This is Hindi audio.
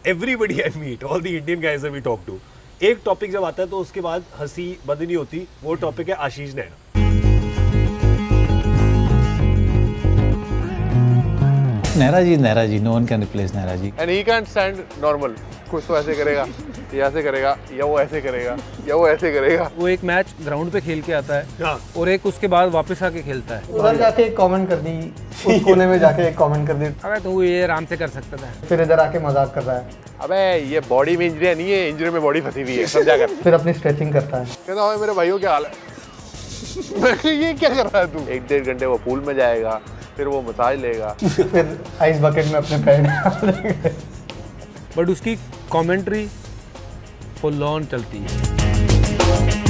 everybody I meet, all the Indian guys that we talk to, एक टॉपिक जब आता है तो उसके बाद हंसी बंद नहीं होती. वो टॉपिक है आशीष Nehra. Nehra ji, no one can replace Nehra ji. And he can't stand normal. कुछ तो ऐसे करेगा, या ऐसे करेगा, या वो ऐसे करेगा, या वो ऐसे करेगा. वो एक मैच ग्राउंड पे खेल के आता है और एक उसके बाद वापस आके खेलता है. उधर जाके एक कमेंट कर दी, उस कोने में जाके एक कमेंट कर दी. अबे तो वो ये आराम से कर सकता था. फिर इधर आके मजाक कर रहा है. अबे ये बॉडी में इंजरी नहीं है, इंजरी में बॉडी फंसी हुई है, समझा कर. फिर अपनी स्ट्रेचिंग करता है. कहता है मेरे भाइयों क्या हाल है. ये क्या कर रहा है तू. 1-1.5 घंटे वो पूल में जाएगा, फिर वो मसाज लेगा, फिर आइस बकेट में अपने पैर. बट उसकी कमेंट्री फुल ऑन चलती है.